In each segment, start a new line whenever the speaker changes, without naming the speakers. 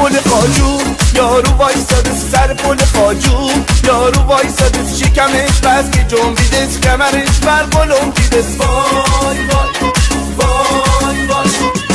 پل خاجو، یارو وایساده سر پل خاجو، یارو وایساده شکمش بس که جنبیدش کمرش بر قلم دیدش. وای وای وای وای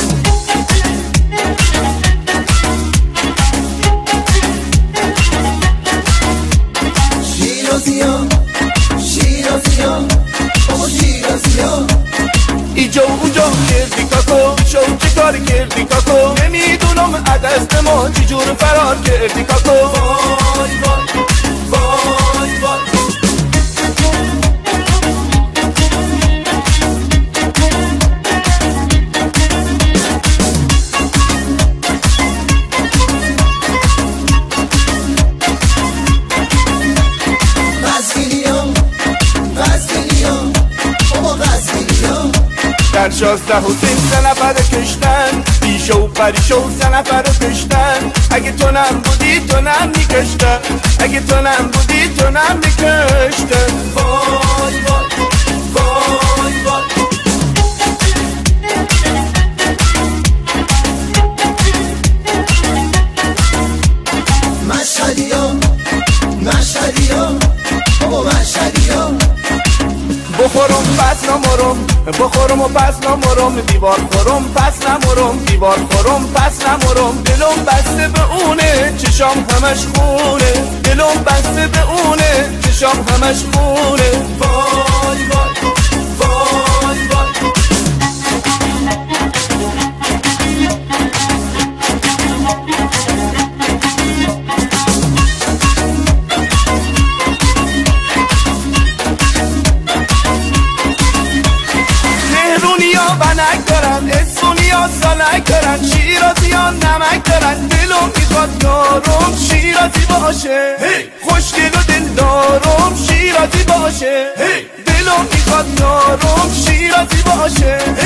شیرازیام شیرازیام بابا شیرازیام
اینجا و اونجا کردی کاکو، شو چه کار کردی کاکو، نمیدونم از دست ما چجور فرار کردی کاکو. وای وای وای وای در 16 حسین 3 نفر کشتن، بیشو و پریشو 3 نفر کشتن. اگه تو نم بودی تو نم میکشتن، اگه تو نم بودی تو نم میکشتن. وای وای وای وای
مشهدیام مشهدیام بابا مشهدیام
بخورم پس نمرم، بخورم و پس نمرم، دیوار خورم پس نمرم، دیوار خورم پس نمرم. دلم بسته به اونه چشام همش خونه، دلم بسته به اونه چشام همش خونه. وای وای وای وای بنک دارن، اسونیا سالک دارن، شیرازیان نمک دارن. دلم میخواد یارم شیرازی باشه، خوشگل و دلدارم شیرازی باشه. دلم میخواد یارم شیرازی باشه.